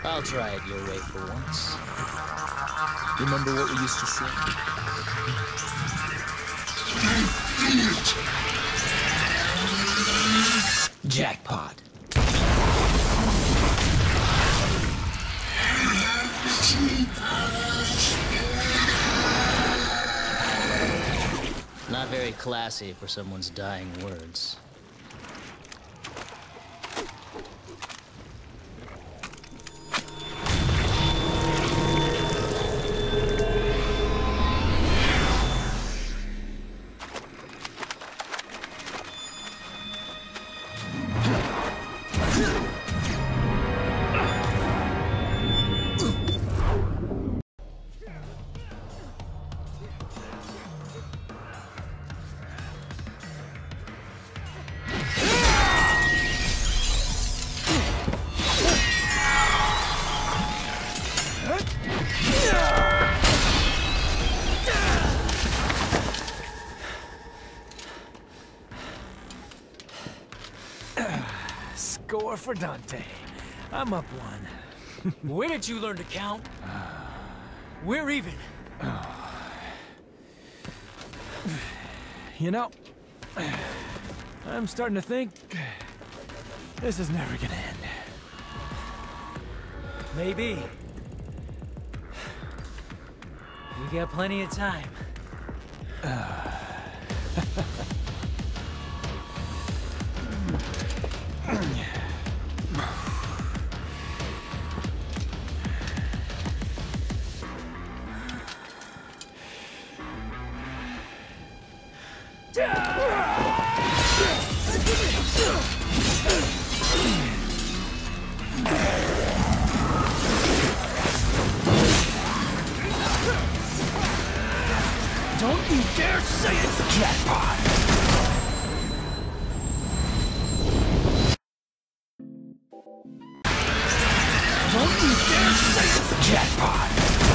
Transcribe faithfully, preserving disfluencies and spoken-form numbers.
I'll try it your way for once. Remember what we used to say? Jackpot. Not very classy for someone's dying words. Score for Dante. I'm up one. Where did you learn to count? We're even. You know, I'm starting to think this is never gonna end. Maybe. We got plenty of time. Don't you dare say it! Jackpot! Don't you dare say it! Jackpot!